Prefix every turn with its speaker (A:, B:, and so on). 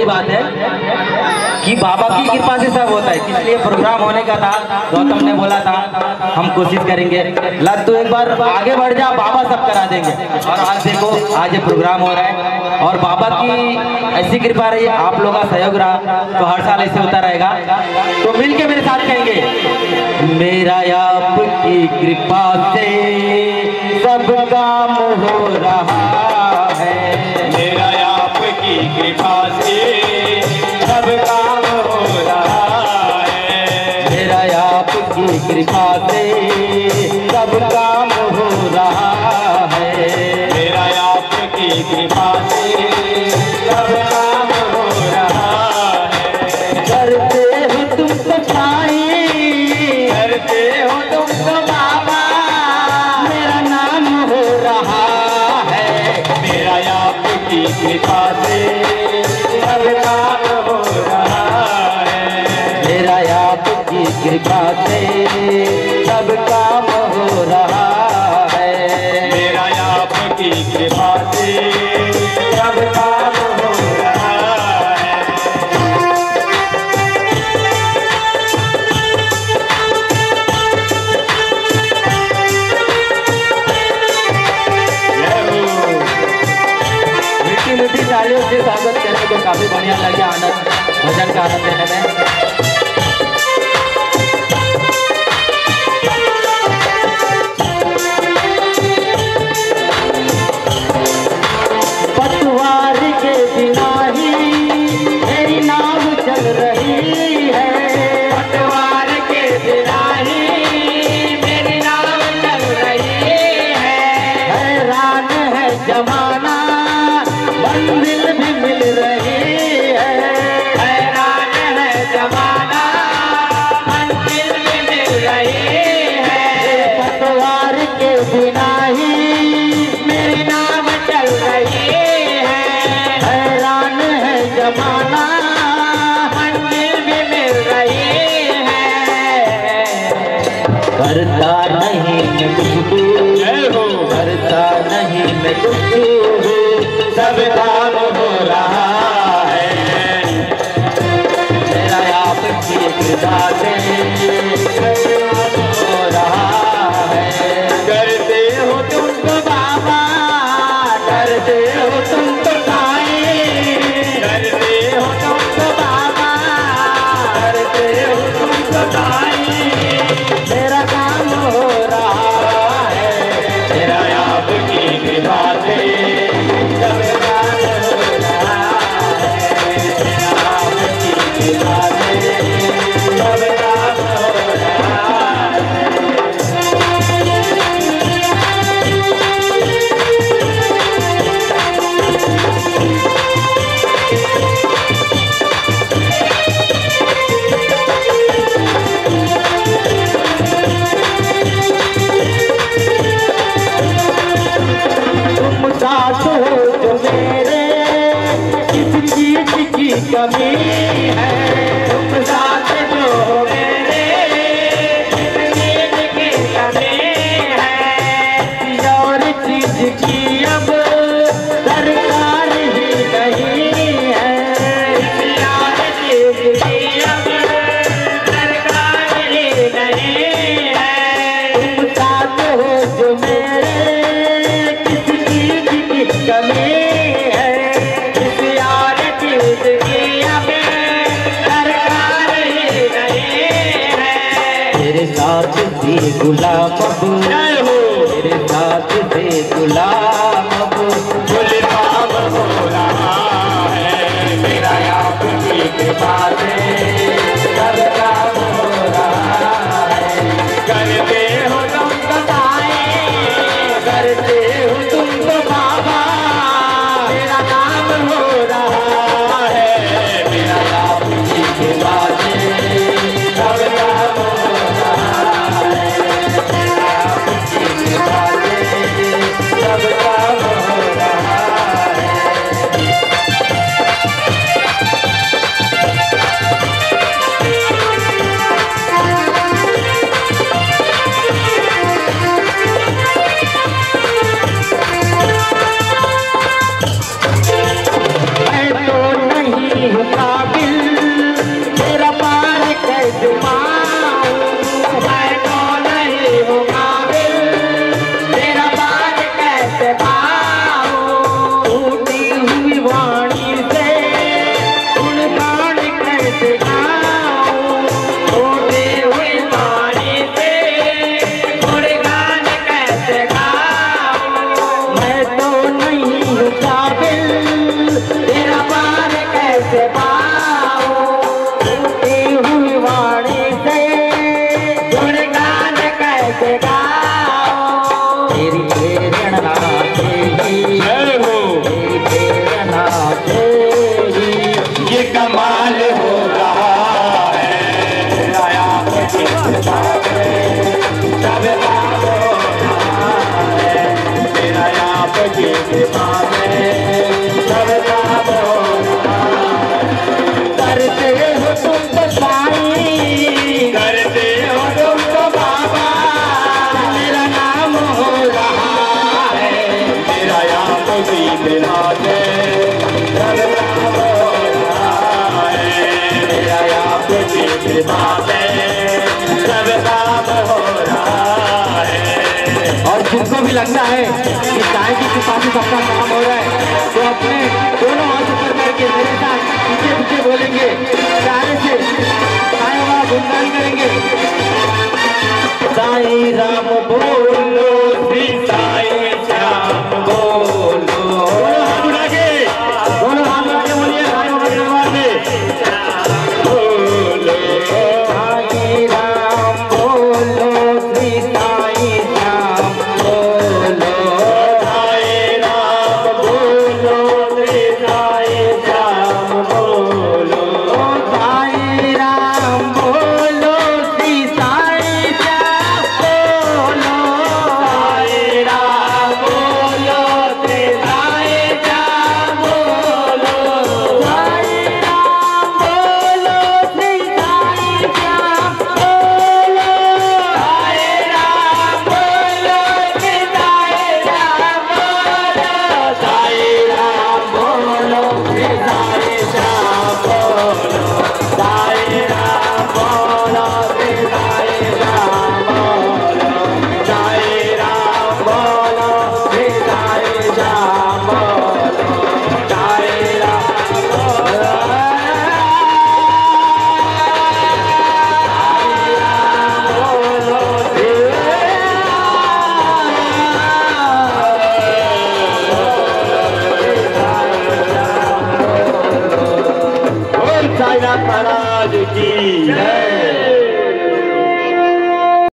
A: बात है कि बाबा की कृपा से सब होता है। इसलिए प्रोग्राम होने का था, गौतम ने बोला था हम कोशिश करेंगे। लग तो एक बार आगे बढ़ जा, बाबा सब करा देंगे। और आज देखो, आज ये प्रोग्राम हो रहा है और बाबा की ऐसी कृपा रही, आप लोगों का सहयोग रहा तो हर साल ऐसे होता रहेगा। तो मिल के मेरे साथ कहेंगे, मेरा आपकी कृपा से सब काम हो रहा है,
B: मेरा आपकी कृपा से सब काम हो रहा है,
A: मेरा आपकी कृपा से सब काम हो रहा है,
B: मेरा आपकी कृपा से सब काम हो रहा है।
A: करते हो तुम तो साईं,
B: करते हो तुम तो बाबा,
A: मेरा नाम हो रहा है,
B: मेरा आपकी कृपा से सब काम हो रहा है,
A: मेरा आपकी कृपा से सब काम हो रहा है,
B: मेरा आपकी कृपा से सब काम हो रहा है।
A: मीठी मीठी तालियों से स्वागत करने को काफी बढ़िया लगे, आनंद भजन का आनंद लेने में। पतवार के बिना ही मेरी नाव चल रही है,
B: पतवार के बिना ही मेरी नाव चल रही है,
A: हैरान है जमाना मंजिल भी मिल रही है,
B: हैरान है जमाना मंजिल भी मिल रही है,
A: पतवार के बिना ही
B: मेरी नाव चल रही है,
A: हैरान है जमाना
B: मंजिल भी मिल रही है।
A: करता नहीं मैं कुछ भी,
B: जय हो।
A: करता नहीं मैं कुछ भी,
B: सब काम हो रहा है,
A: मेरा आपकी कृपा से हो रहा है,
B: करते हो तुम तो बाबा,
A: करते हो तुम तो साईं,
B: करते हो तुम तो बाबा,
A: करते हो
B: तुम तो ताई,
A: मेरा काम हो रहा है,
B: मेरा आपकी कृपा से सब काम हो रहा है, मेरा आपकी कृपा से सब काम हो रहा है।
A: तुम साथ हो जो मेरे, किस चीज की कमी है,
B: तुम साथ जो हो मेरे, जिंदगी की कमी है,
A: किसी और चीज की अब दरकार ही नहीं है,
B: किसी और चीज की अब दरकार ही नहीं है।
A: तुम साथ हो जो मेरे, किस चीज की कमी है,
B: किसी और चीज की अब दरकार ही नहीं है।
A: तेरे साथ भी गुलाम अब,
B: जय हो।
A: तेरे साथ भी गुलाम अब,
B: फुल काम हो रहा है, मेरा आपकी कृपा से सब काम हो रहा है। करते हो तुम तो ताई,
A: करते हो तुम तो बाबा,
B: मेरा काम हो रहा है, मेरा आपकी कृपा से सब काम हो रहा है, मेरा आपकी कृपा से सब काम हो रहा है। की कृपा से सब काम हो रहा है। मेरा आपकी कृपा से सब काम हो रहा है।
A: और जिनको भी लगता है कि साईं की कृपा से सबका काम हो रहा है, तो अपने दोनों हाथ ऊपर करके मेरे साथ पीछे पीछे बोलेंगे, प्यारे से साईं बाबा गुणगान करेंगे। साईं राम बोलो,
B: श्री साईं श्याम बोलो।
A: दोनों हाथ उठा के बोलिए साईं बाबा के दरबार में
B: बोलो।
A: साईं राम बोलो, श्री साईं श्याम बोलो।
B: साईं राम बोलो, श्री साईं श्याम बोलो।
A: साईं राम बोलो, श्री साईं श्याम बोलो।
B: साईं राम बोलो, श्री साईं श्याम बोलो।
A: साईं राम बोलो, श्री साईं श्याम बोलो।
B: साईं राम बोलो, श्री साईं श्याम बोलो। साईं राम बोलो, श्री साईं श्याम बोलो। साईं राम बोलो, श्री साईं श्याम बोलो। साईं राम बोलो, श्री साईं श्याम बोलो। साईं राम साईनाथ महाराज की जय।